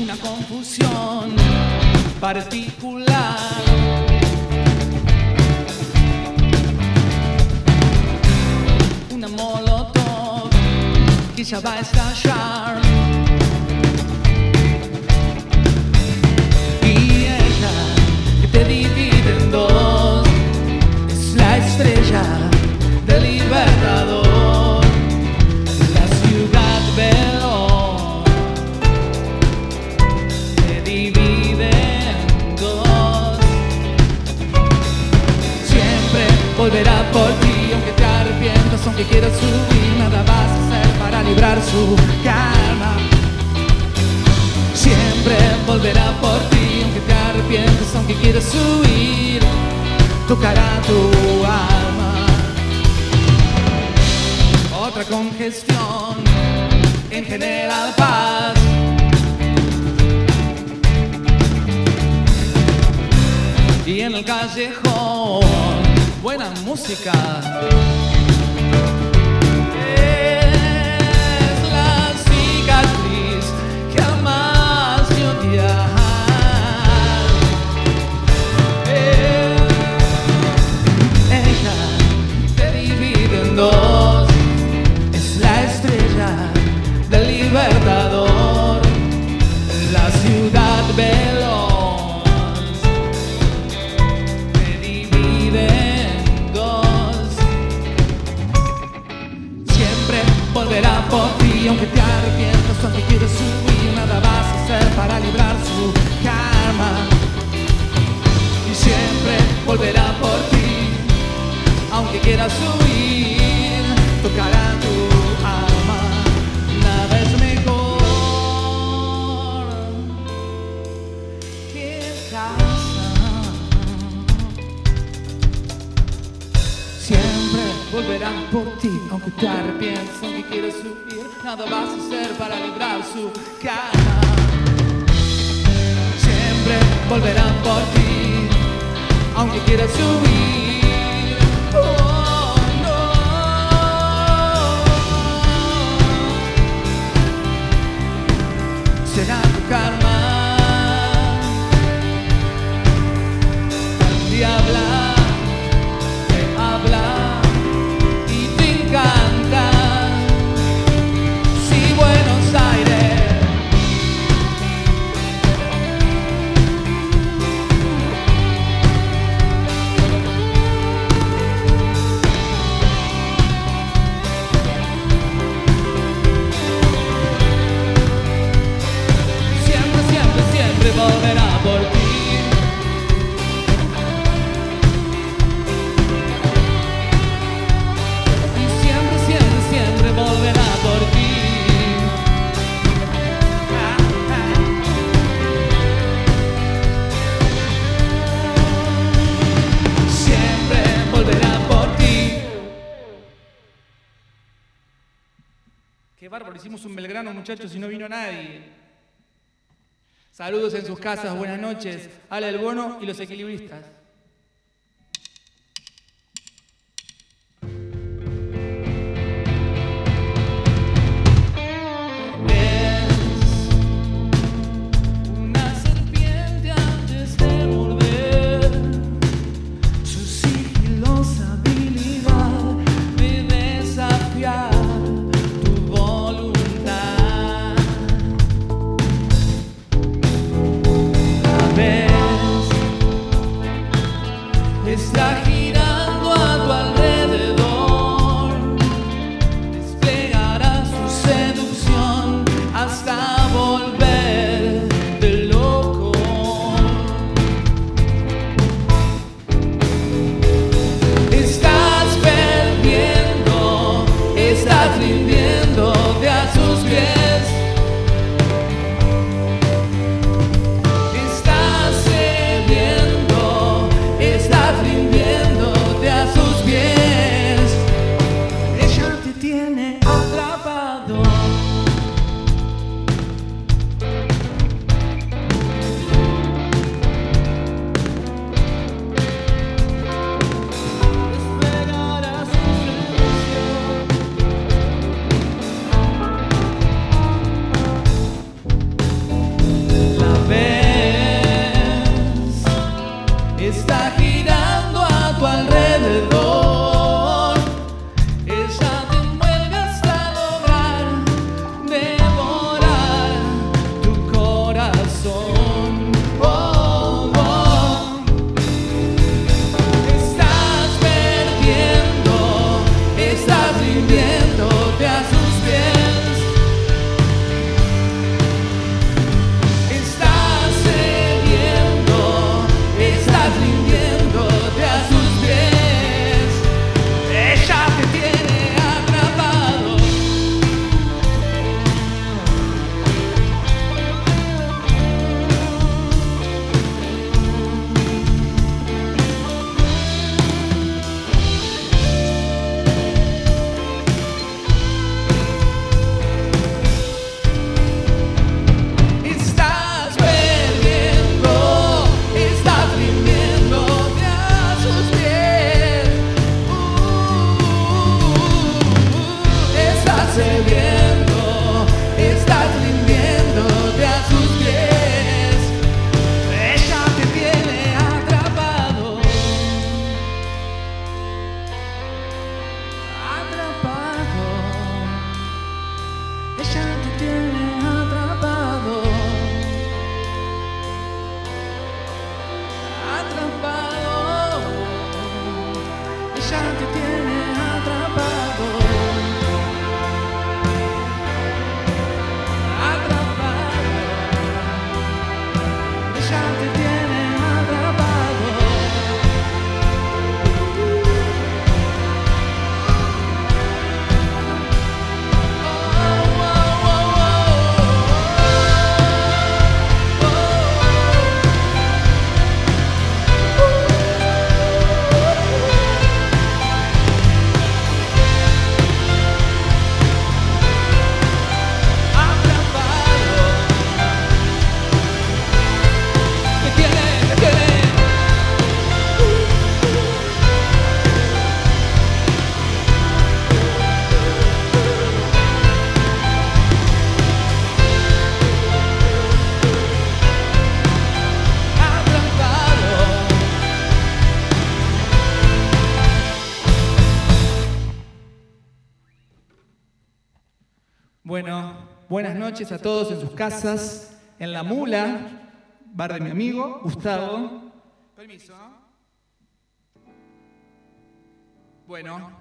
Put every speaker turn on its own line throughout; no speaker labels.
una confusión particular. Una molotov que ya va a estallar. Y ella que te divide en dos es la estrella del Libertador, la ciudad veloz. Te divide en dos. Siempre volverá por ti, aunque te arrepientas, aunque quieras subir, nada vas a hacer para librar su calma. Siempre volverá por ti, aunque te arrepientas, aunque quieras huir, tocará tu alma. Otra congestión en General Paz. Y en el callejón, buena música. Es la cicatriz que amas de odiar. Ella te divide en dos, es la estrella del Libertador, la ciudad veloz. Te divide en dos. Siempre volverá por ti, aunque te arrepientas, aunque quieras huir, nada vas a hacer para librar su karma. Y siempre volverá por ti, aunque quieras huir, tocará tu alma. Nada es mejor que casa. Siempre volverá por ti, aunque te arrepientas, aunque quieras huir, nada vas a hacer para librar su calma. Siempre volverá por ti, aunque quieras huir. Oh, no. Será tu karma. Te habla, te habla y te encanta. Sí, Buenos Aires. Siempre, siempre, siempre volverá por ti. Y siempre, siempre, siempre volverá por ti. Siempre volverá por ti. Qué bárbaro, hicimos un Belgrano, muchachos, y no vino nadie. Saludos en sus casas, buenas noches. Ale el Bono y los equilibristas. Una serpiente antes de morder, su sigilosa habilidad de desafiar tu voluntad. La ves te tiene atrapado. Atrapado. Ella te tiene atrapado. Bueno, buenas noches a todos en sus casas, en La Mula, bar de mi amigo Gustavo. Permiso. Bueno.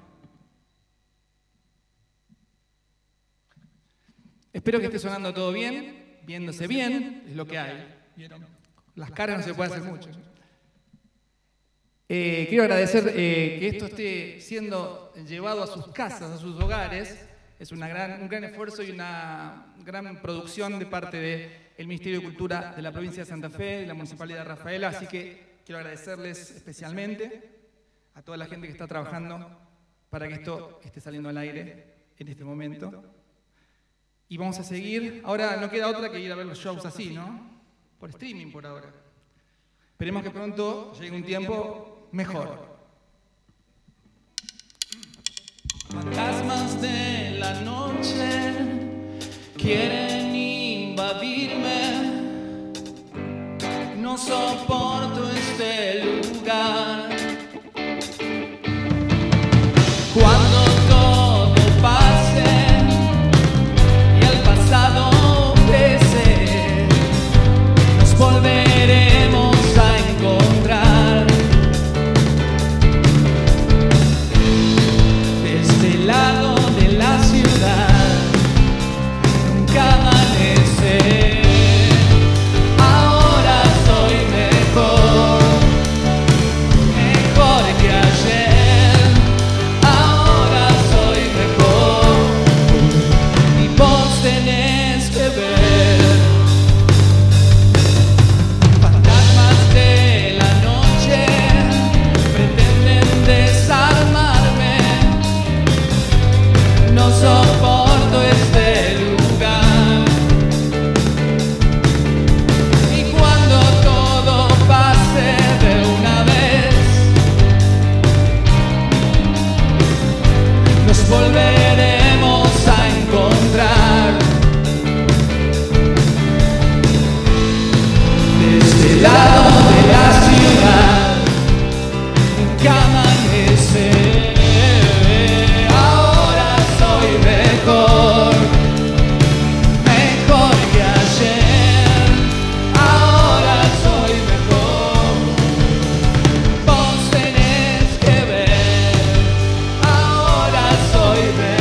Espero que esté sonando todo bien, viéndose bien, es lo que hay. ¿Vieron? Las caras no se puede hacer mucho. Quiero agradecer que esto esté siendo llevado a sus casas, a sus hogares. Es un gran esfuerzo y una gran producción de parte del Ministerio de Cultura de la provincia de Santa Fe, de la Municipalidad de Rafaela, así que quiero agradecerles especialmente a toda la gente que está trabajando para que esto esté saliendo al aire en este momento. Y vamos a seguir. Ahora no queda otra que ir a ver los shows así, ¿no? Por streaming por ahora. Esperemos que pronto llegue un tiempo mejor. Fantasmas de la noche quieren invadirme. No soporto este lugar. Cuando todo pase y el pasado pese, nos volveremos a encontrar. Del lado de la ciudad nunca amanece. Ahora soy mejor, mejor que ayer. Ahora soy mejor y vos tenés que ver. Fantasmas de la noche pretenden desarmarme. No soporto este lugar. Y cuando todo pase de una vez, nos volveremos a encontrar. Desde el lado de la ciudad nunca amanece. Mejor, mejor que ayer. Ahora soy mejor. Vos tenés que ver. Ahora soy mejor.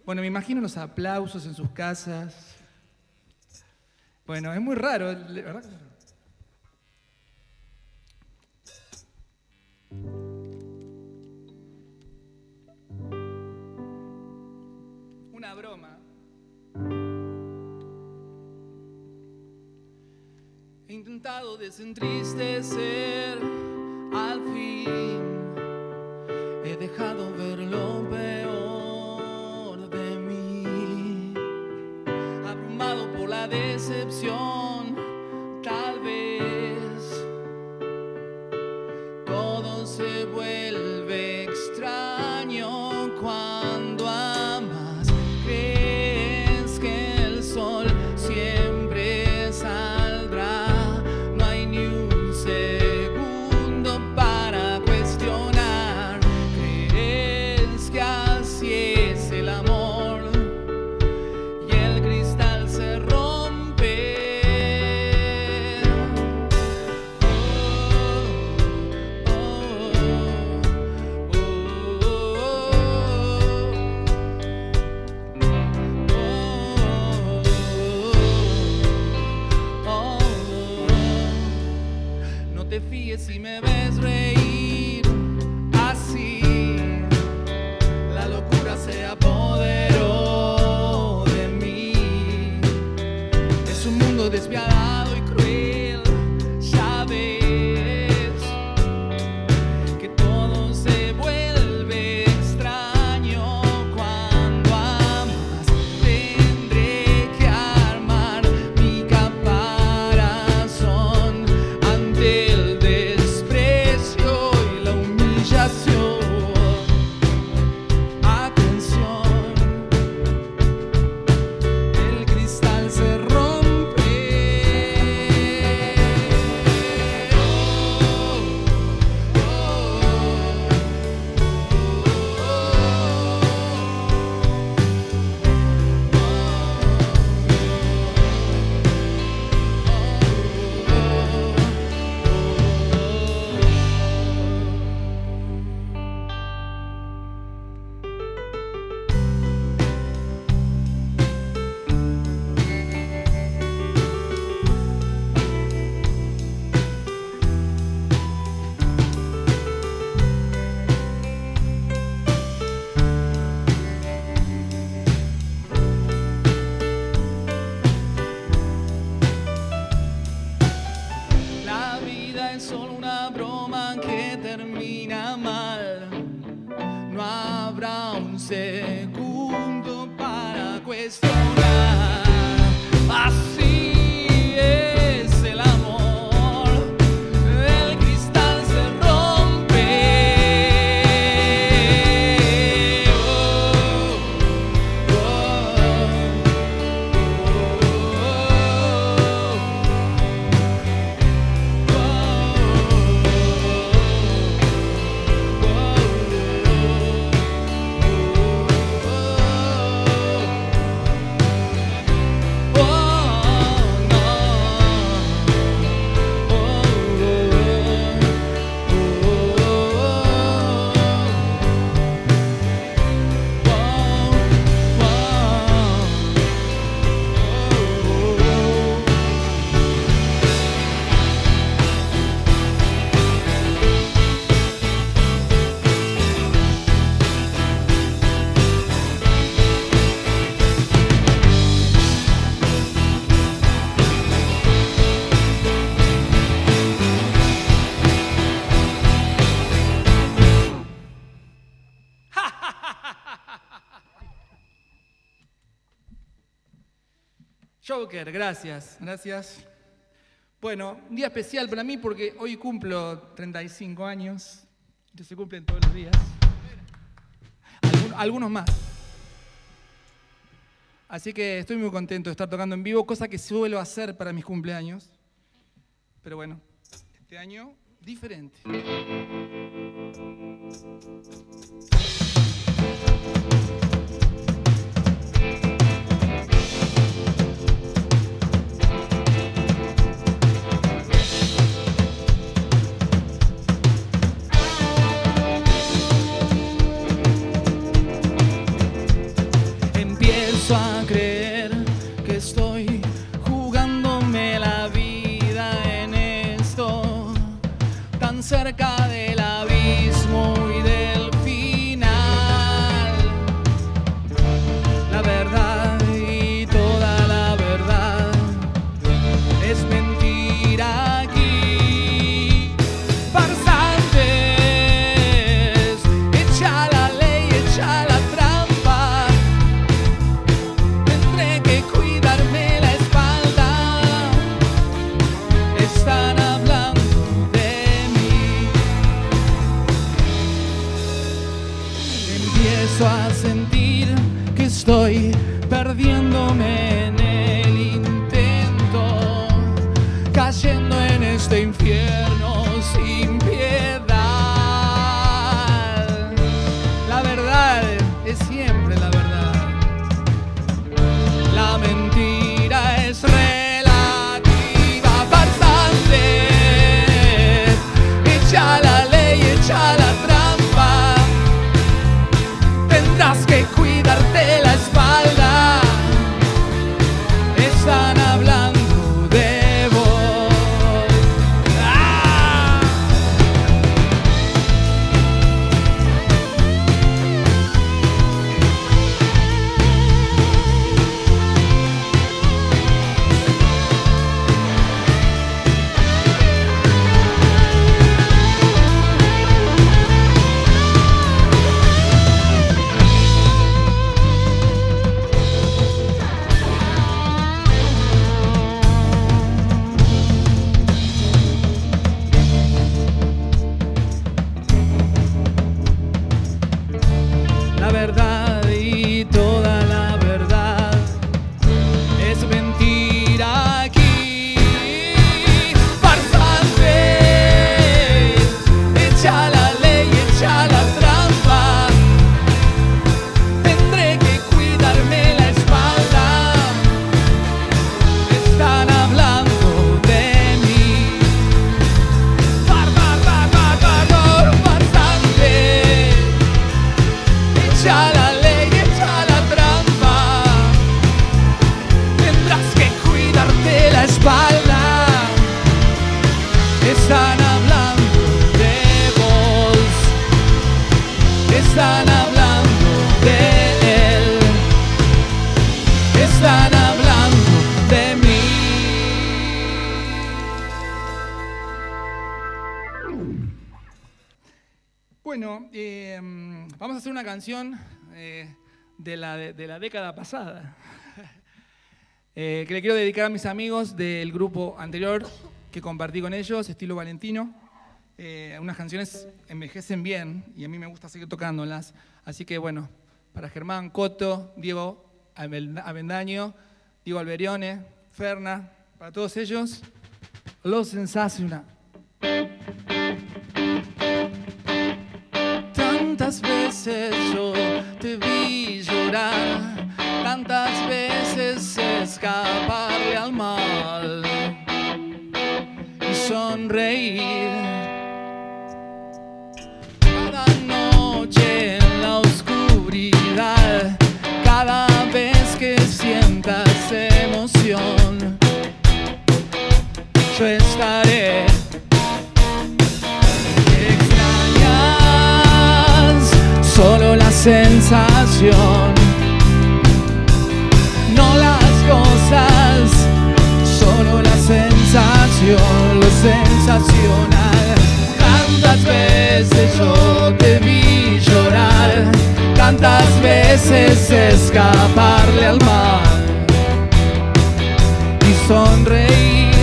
Bueno, me imagino los aplausos en sus casas. Bueno, es muy raro, ¿verdad? Una broma. He intentado desentristecer al fin. He dejado ver lo peor de mí. Abrumado por la decepción, tal vez todo se vuelve extraño cuando amas. Crees que el sol siempre saldrá. No hay ni un segundo para cuestionar. Crees que así es el amor y el cristal se rompe. No te fíes si me ves reír así. La locura se apoderó de mí. Es un mundo despiadado y cruel. Ya ves que todo se vuelve extraño cuando amas. Tendré que armar mi caparazón ante el desprecio y la humillación. Atención, el cristal se rompe. La vida es solo una broma que termina mal. No habrá un segundo para cuestionar. Así es el amor. El cristal se rompe. Joker, gracias, gracias. Bueno, un día especial para mí porque hoy cumplo 35 años. Se cumplen todos los días. Algunos más. Así que estoy muy contento de estar tocando en vivo, cosa que suelo hacer para mis cumpleaños. Pero bueno, este año diferente. ahogándome en el intento, cayendo en este infierno sin piedad. La verdad es siempre la verdad. La mentira es relativa, farsante. Echa la ley, echa la trampa. Tendrás que cuidarte la espalda. Están hablando de vos. ¡Ah! La verdad y toda la verdad es mentira aquí. Farsantes, echa la ley, echa la trampa. Tendré que cuidarme la espalda. Están hablando de mí. Farsante. Echa la ley, echa la trampa. Tendrás que cuidarte la espalda. Están hablando de vos. Están hablando de él. Están hablando de mí. Bueno, vamos a hacer una canción de la década pasada que le quiero dedicar a mis amigos del grupo anterior que compartí con ellos, estilo Valentino. Unas canciones envejecen bien y a mí me gusta seguir tocándolas. Así que bueno, para Germán, Coto, Diego Avendaño, Diego Alberione, Ferna, para todos ellos, Los Sensacional. Tantas veces yo te vi llorar, tantas veces escaparle al mal y sonreír. Cada noche en la oscuridad, cada vez que sientas emoción, yo estaré. Solo la sensación, no las cosas, solo la sensación, lo sensacional. Tantas veces yo te vi llorar, tantas veces escaparle al mal y sonreír.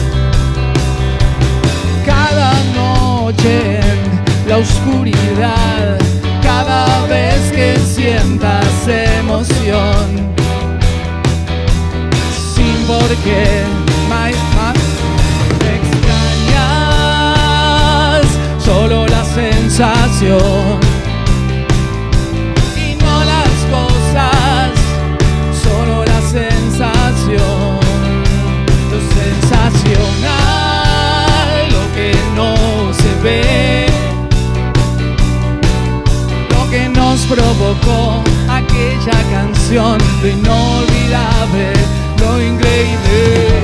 Cada noche en la oscuridad, cada vez que sientas emoción, sin por qué te extrañas, solo la sensación y no las cosas, solo la sensación, lo sensacional, lo que no se ve, que nos provocó aquella canción, lo inolvidable, lo increíble.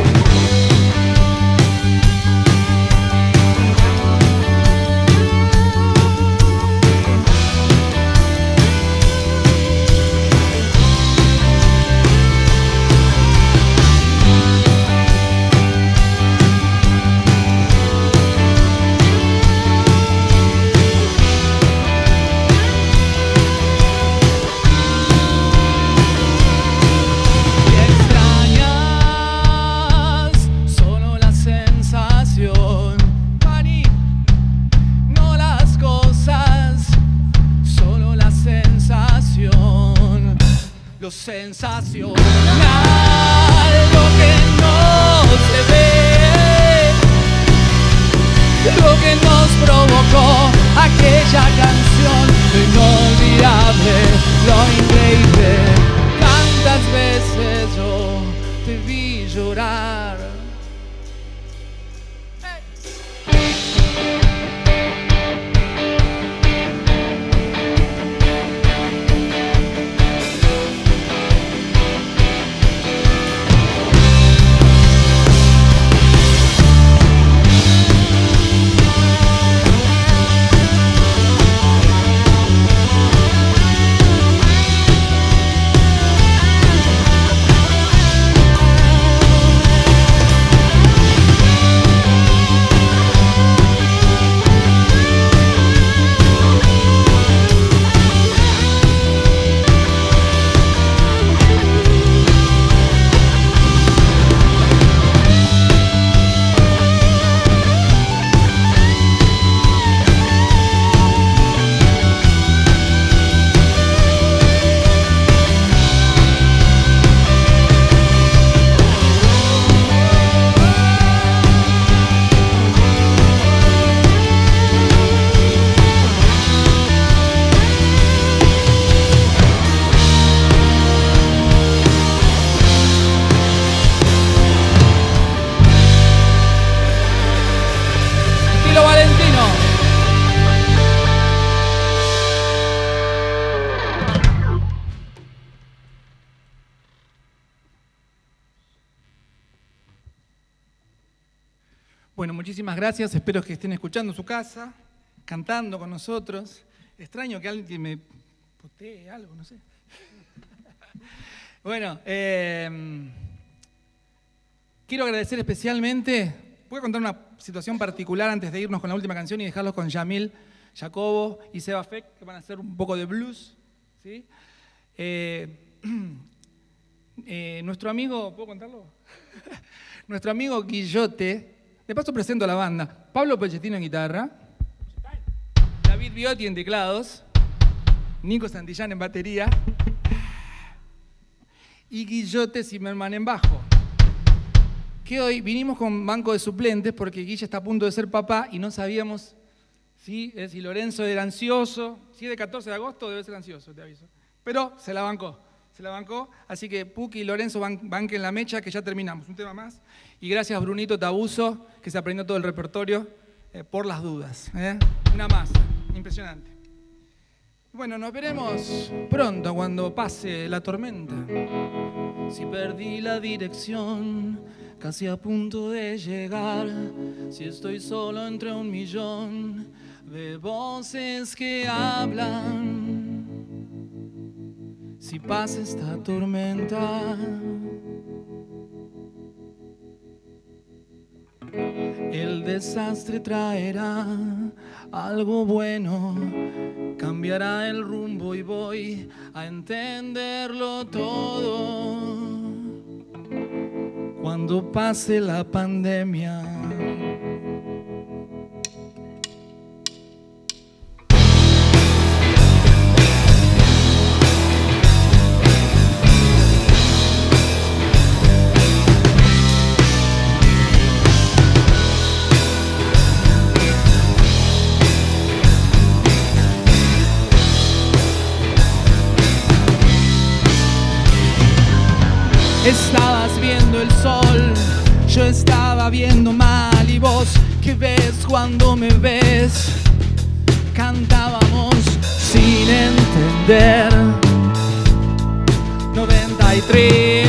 lo sensacional, lo que no se ve, lo que nos provocó aquella canción, lo inolvidable, lo increíble. Tantas veces yo te vi llorar. Bueno, muchísimas gracias. Espero que estén escuchando en su casa, cantando con nosotros. Extraño que alguien me putee algo, no sé. Bueno, quiero agradecer especialmente. Voy a contar una situación particular antes de irnos con la última canción y dejarlos con Yamil, Jacobo y Seba Feck, que van a hacer un poco de blues, ¿sí? Nuestro amigo, ¿puedo contarlo? Nuestro amigo Guillote. De paso presento a la banda. Pablo Pochettino en guitarra, David Biotti en teclados, Nico Santillán en batería y Guillote Zimmerman en bajo. Que hoy vinimos con banco de suplentes porque Guille está a punto de ser papá y no sabíamos si Lorenzo era ansioso. Si es de 14 de agosto debe ser ansioso, te aviso. Pero se la bancó. Así que Puki y Lorenzo banquen la mecha que ya terminamos. Un tema más. Y gracias Brunito Tabuso, que se aprendió todo el repertorio por las dudas. Una más, impresionante. Bueno, nos veremos pronto cuando pase la tormenta. Si perdí la dirección, casi a punto de llegar. Si estoy solo entre 1.000.000 de voces que hablan. Si pasa esta tormenta, el desastre traerá algo bueno, cambiará el rumbo y voy a entenderlo todo. Cuando pase la pandemia. Estabas viendo el sol, yo estaba viendo mal. Y vos, ¿qué ves cuando me ves? Cantábamos sin entender. 93.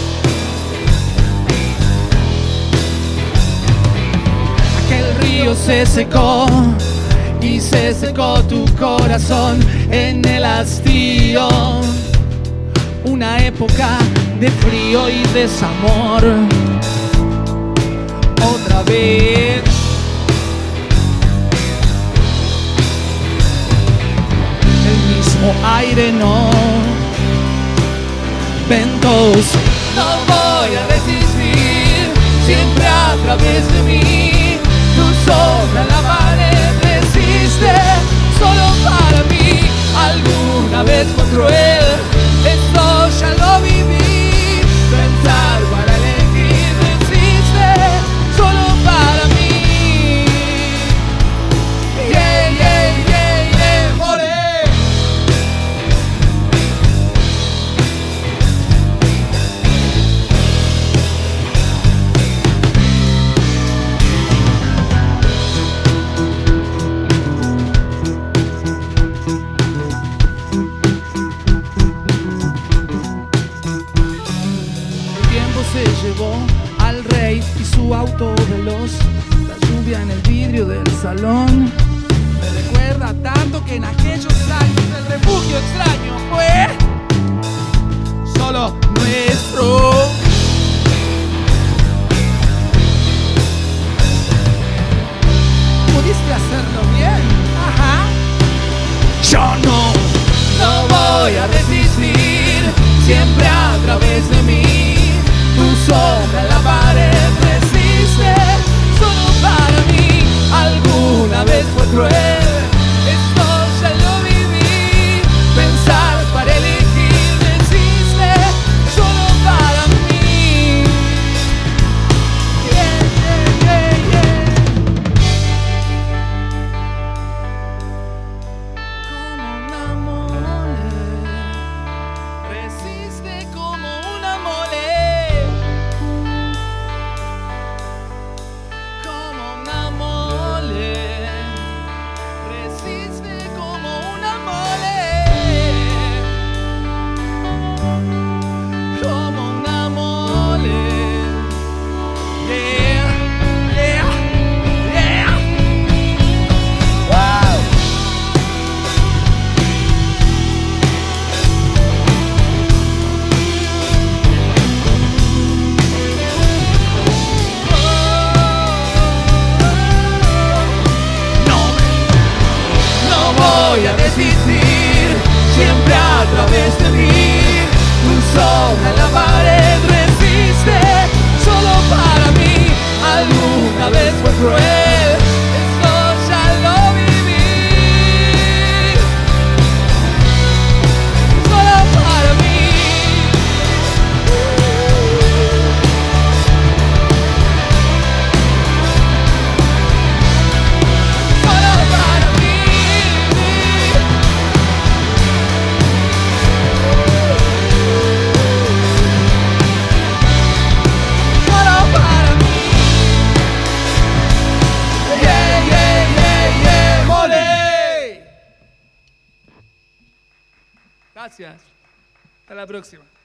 Aquel río se secó y se secó tu corazón en el hastío. Una época de frío y desamor. Otra vez. El mismo aire, no. Ventos. No voy a resistir. Siempre a través de mí. Tu sombra en la pared resiste. Solo para mí. Alguna vez fue cruel. Esto ya se llevó al rey y su auto veloz. La lluvia en el vidrio del salón me recuerda tanto que en aquellos años el refugio extraño fue solo nuestro. Pudiste hacerlo bien, ajá. Yo no voy a desistir, siempre a través de mí. Tu sombra en la pared resiste, solo para mí. Alguna vez fue cruel, esto ya lo viví. Pensar para elegir resiste, solo para mí. Yeah, yeah, yeah, yeah. Como una mole, resiste como una mole. Como una mole, resiste como una mole. Como una mole. Yeah, yeah, yeah. Wow. No voy a desistir, siempre a través de mí. Tu sombra en la pared resiste, solo para mí. Alguna vez fue cruel, esto ya lo viví. Solo para mí. Solo para mí. Solo para mí. Yeah, yeah, yeah, yeah, mole. Gracias. Hasta la próxima.